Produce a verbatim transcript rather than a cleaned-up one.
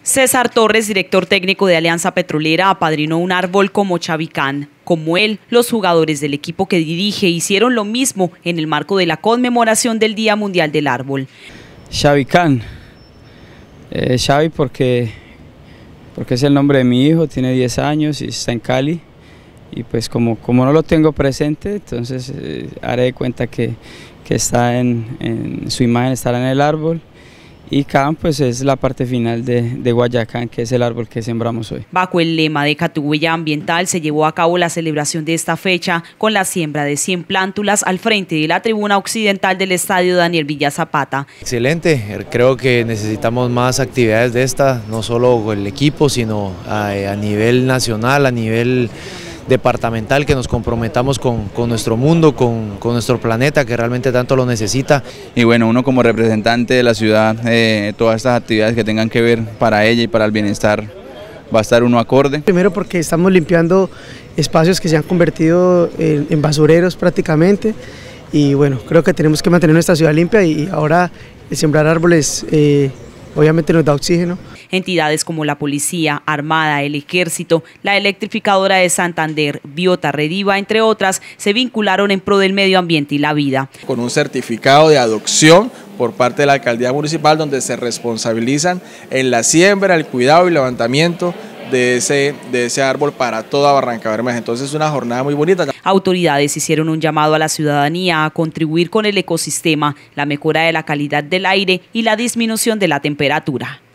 César Torres, director técnico de Alianza Petrolera, apadrinó un árbol como Chavicán. Como él, los jugadores del equipo que dirige hicieron lo mismo en el marco de la conmemoración del Día Mundial del Árbol. Chavicán, eh, Xavi porque, porque es el nombre de mi hijo, tiene diez años y está en Cali. Y pues como, como no lo tengo presente, entonces eh, haré de cuenta que, que está en, en su imagen, estará en el árbol. Y Can pues es la parte final de, de Guayacán, que es el árbol que sembramos hoy. Bajo el lema de Catuhuella Ambiental se llevó a cabo la celebración de esta fecha con la siembra de cien plántulas al frente de la tribuna occidental del estadio Daniel Villa Zapata. Excelente, creo que necesitamos más actividades de esta, no solo el equipo, sino a, a nivel nacional, a nivel departamental, que nos comprometamos con, con nuestro mundo, con, con nuestro planeta que realmente tanto lo necesita. Y bueno, uno como representante de la ciudad, eh, todas estas actividades que tengan que ver para ella y para el bienestar, va a estar uno acorde. Primero porque estamos limpiando espacios que se han convertido en, en basureros prácticamente, y bueno, creo que tenemos que mantener nuestra ciudad limpia, y ahora el sembrar árboles eh, obviamente nos da oxígeno. Entidades como la Policía, Armada, el Ejército, la Electrificadora de Santander, Biota, Rediva, entre otras, se vincularon en pro del medio ambiente y la vida. Con un certificado de adopción por parte de la Alcaldía Municipal, donde se responsabilizan en la siembra, el cuidado y levantamiento de ese, de ese árbol para toda Barrancabermeja. Entonces es una jornada muy bonita. Autoridades hicieron un llamado a la ciudadanía a contribuir con el ecosistema, la mejora de la calidad del aire y la disminución de la temperatura.